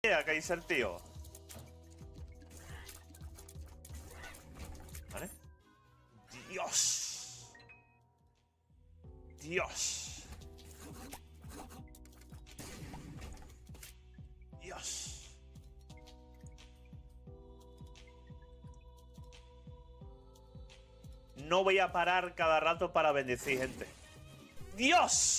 que dice el tío. ¿Vale? Dios. Dios. Dios. No voy a parar cada rato para bendecir gente. ¡Dios!